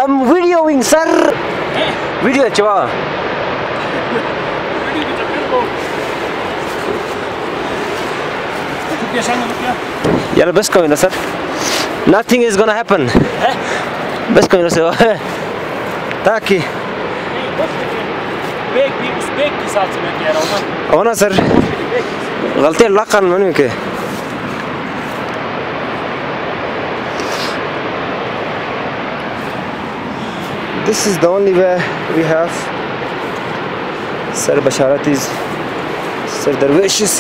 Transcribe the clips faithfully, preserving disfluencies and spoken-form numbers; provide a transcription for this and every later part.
I'm videoing, sir. Video coba. यार बस कौन है sir? Nothing is gonna happen. बस कौन है सर? ताकि बेग भी उस बेग के साथ मैं कह रहा हूँ ना। हो ना सर? गलती लकन मनु के। This is the only way we have. Sir Basharat is Sir Darwishes.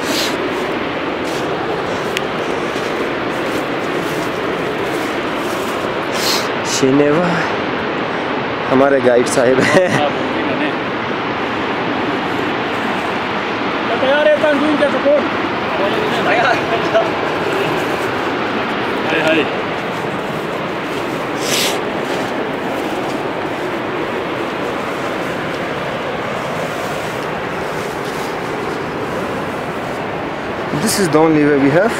शिनेवा हमारे गाइड साहिब हैं। तैयार है तंजून के support. Hi hi. This is the only way we have.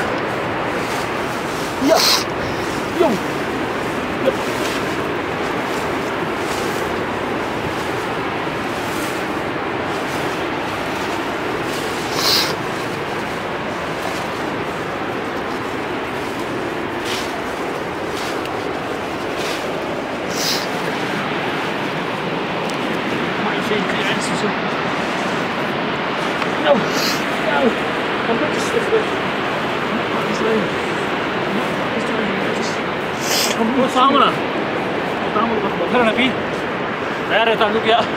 Yeah. Yo. No, no, I'm not just this way. This way. This way. Come on, Samana. Samana, but what are you? Where are you? Look,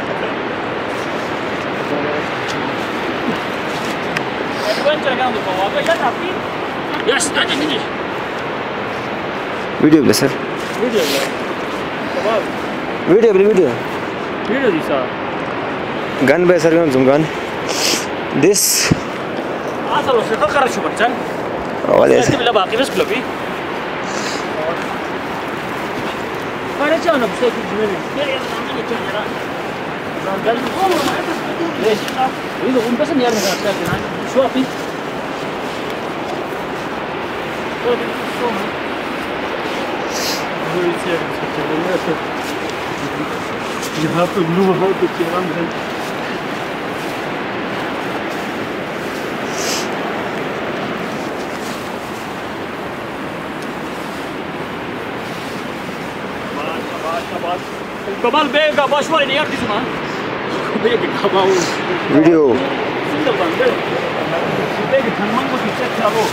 adventure down the power. Shut up, yes, that is it. Video, sir. Video, wow. Video, video. Video, this sir. Gun by sir, zoom gun. This. Ah, so look, look at you, man. Oh, yes. Let's give it a back. Let's go, please. Why don't you know? Say it's me. Yeah, yeah, I'm going to change it. I'm going to go. Yes. We don't want to see anyone else. Show up, please. So, you have to move about the chair. Kamal beg ka boş var ya yaptı zaman. Beg kamal. Video. Single one beg. Beg tanman ko check karo.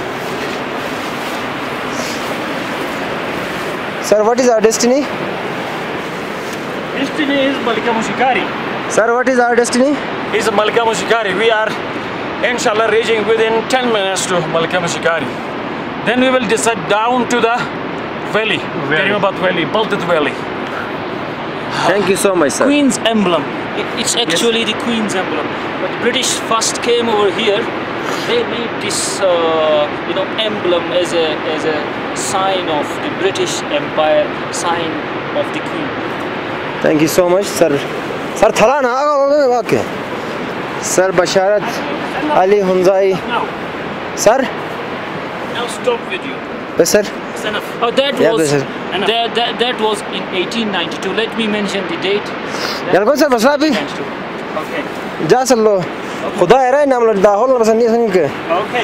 Sir, what is our destiny? Destiny is Malika Mushikari. Sir, what is our destiny? Is Malika Mushikari. We are inshallah reaching within ten minutes to Malika Mushikari. Then we will descend down to the valley. Karimabat Valley, Baltit Valley. Thank you so much, sir. Queen's emblem. It's actually yes. the Queen's emblem. When the British first came over here, they made this, uh, you know, emblem as a as a sign of the British Empire, sign of the Queen. Thank you so much, sir. Sir, thala na okay. Sir Basharat Ali Hunzai. Sir. Now stop video. Yes, sir. Oh, that yeah, was that, that that was in eighteen ninety-two. Let me mention the date. यार कौन सा मसला भी? Okay. जा चल लो. खुदा है रे नाम लड़ता हो ना बस नहीं सुन के. Okay.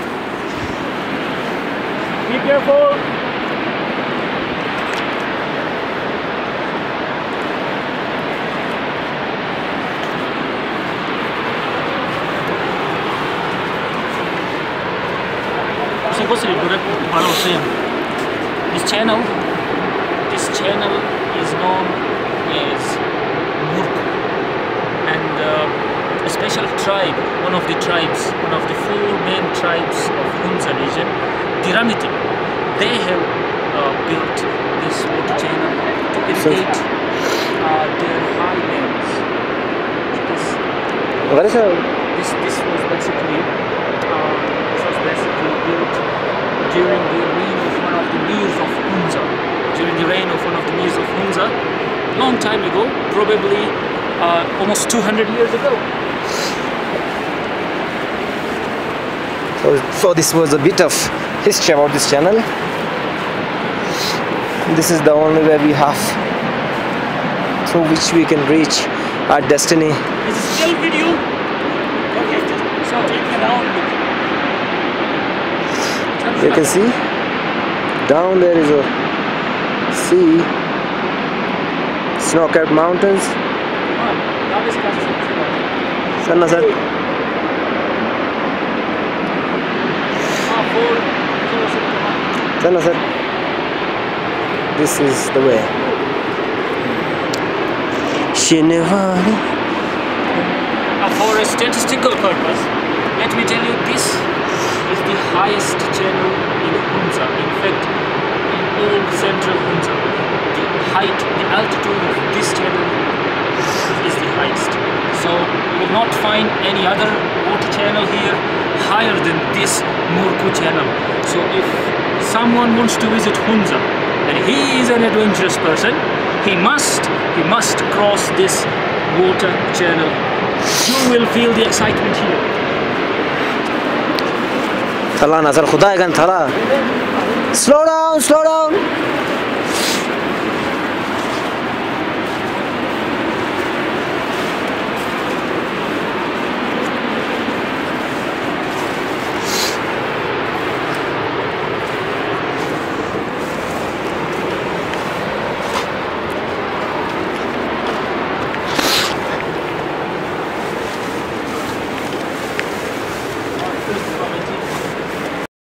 Be careful. Supposed to be good. This channel, this channel is known as Murku, and uh, a special tribe, one of the tribes, one of the four main tribes of Hunza region, the Ramiti, they have uh, built this water channel to irrigate uh, their highlands. This, What is it? this, this was basically, uh, this was basically built during the reign of one of the Mirs of Hunza, during the reign of one of the Mirs of Hunza, long time ago, probably uh, almost two hundred years ago. So, so this was a bit of history about this channel. This is the only way we have through which we can reach our destiny. Is it still video? Okay, so take it down. You can see down there is a sea, snow-capped mountains. Sanna sir. Sanna sir. This is the way. Shinivani. Now for a statistical purpose, let me tell you this is the highest channel in Hunza. In fact, in all central Hunza, the height, the altitude of this channel is the highest. So you will not find any other water channel here higher than this Murku channel. So if someone wants to visit Hunza and he is an adventurous person, he must, he must cross this water channel. You will feel the excitement here. Thala nazar khuda egan thala. Slow down, slow down.